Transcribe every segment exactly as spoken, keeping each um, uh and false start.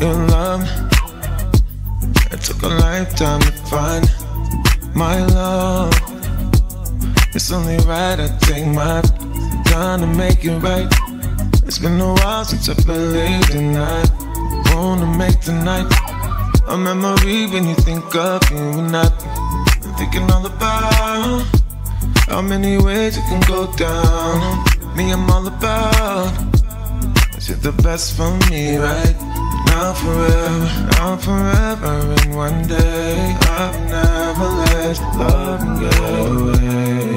your love. It took a lifetime to find my love. It's only right I take my time to make it right. It's been a while since I believed in that. Wanna make tonight a memory when you think of you and I. I'm thinking all about how many ways it can go down. Me, I'm all about is it the best for me, right? Now forever, now forever, and one day I'll never let love get away.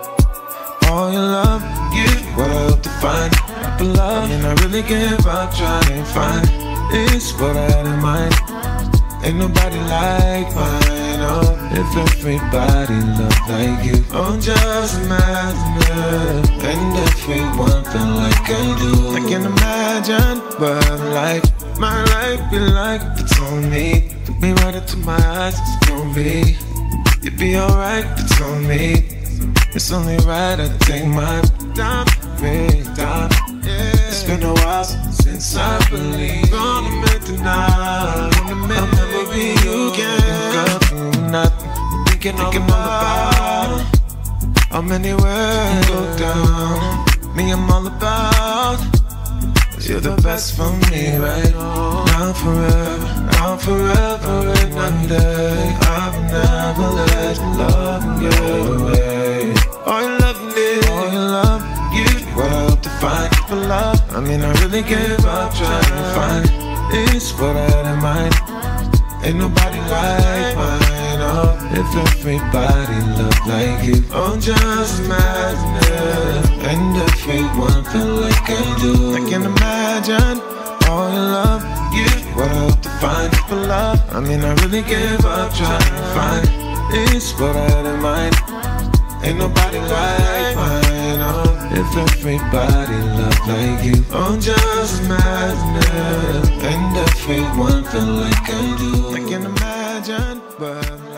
All your love, give what I hope to find. But love, and I really give up trying to find. It's what I had in mind. Ain't nobody like mine, oh. If everybody loved like you, oh, just imagine it. And everyone felt like I do. I can't imagine what life, my life be like if it's on me. Look me right into my eyes, it's gonna be. You'd be alright if it's on me. It's only right I take my time, big time. Yeah. It's been a while since I believe gonna make tonight. Gonna make I'll never be you again. Think of you, not thinking, thinking all about how many words go down. Me, I'm all about you're the best for me, right? Now forever, now forever, and one day I'll never let love get away. All your love needs, all your love, give what I hope to find. For love, I mean I really give up trying to find. It's what I had in mind. Ain't nobody like mine, oh. If everybody loved like you, oh, just imagine it. And everyone felt like I do. I can't imagine all your love, give what I hope to find. For love, I mean I really give up trying to find. It's what I had in mind. Ain't nobody like mine, oh. If everybody loved like you, oh, just imagine it. And everyone felt like I do. I can't imagine, but